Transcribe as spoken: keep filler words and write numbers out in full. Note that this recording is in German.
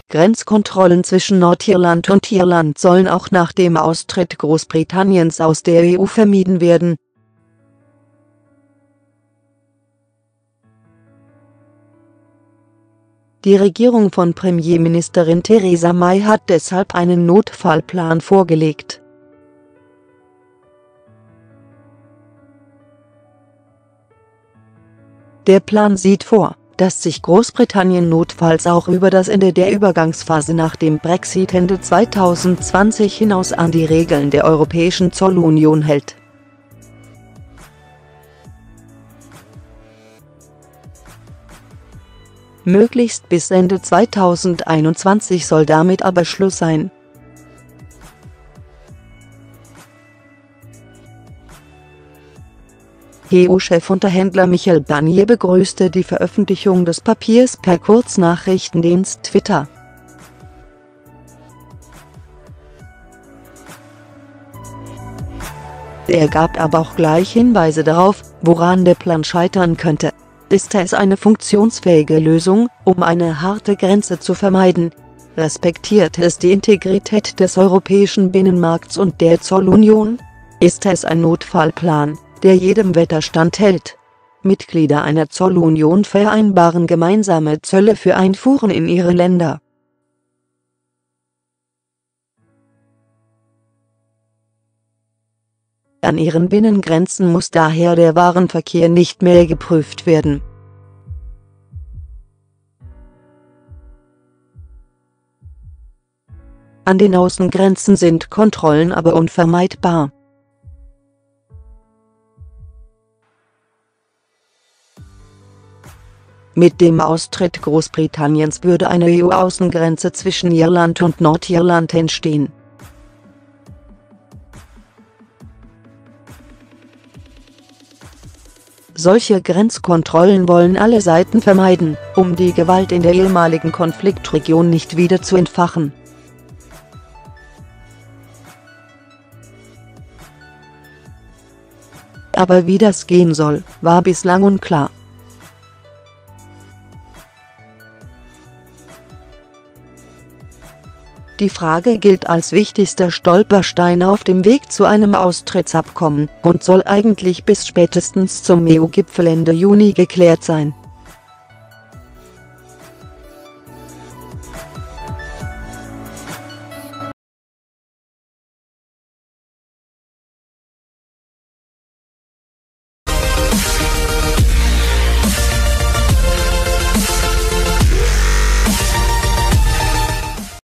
Grenzkontrollen zwischen Nordirland und Irland sollen auch nach dem Austritt Großbritanniens aus der E U vermieden werden. Die Regierung von Premierministerin Theresa May hat deshalb einen Notfallplan vorgelegt. Der Plan sieht vor, dass sich Großbritannien notfalls auch über das Ende der Übergangsphase nach dem Brexit Ende zweitausendzwanzig hinaus an die Regeln der Europäischen Zollunion hält. Möglichst bis Ende zweitausendeinundzwanzig soll damit aber Schluss sein. E U-Chefunterhändler Michel Barnier begrüßte die Veröffentlichung des Papiers per Kurznachrichtendienst Twitter. Er gab aber auch gleich Hinweise darauf, woran der Plan scheitern könnte. Ist es eine funktionsfähige Lösung, um eine harte Grenze zu vermeiden? Respektiert es die Integrität des europäischen Binnenmarkts und der Zollunion? Ist es ein Notfallplan, der jedem Wetter standhält? Mitglieder einer Zollunion vereinbaren gemeinsame Zölle für Einfuhren in ihre Länder. An ihren Binnengrenzen muss daher der Warenverkehr nicht mehr geprüft werden. An den Außengrenzen sind Kontrollen aber unvermeidbar. Mit dem Austritt Großbritanniens würde eine E U-Außengrenze zwischen Irland und Nordirland entstehen. Solche Grenzkontrollen wollen alle Seiten vermeiden, um die Gewalt in der ehemaligen Konfliktregion nicht wieder zu entfachen. Aber wie das gehen soll, war bislang unklar. Die Frage gilt als wichtigster Stolperstein auf dem Weg zu einem Austrittsabkommen und soll eigentlich bis spätestens zum E U-Gipfel Ende Juni geklärt sein.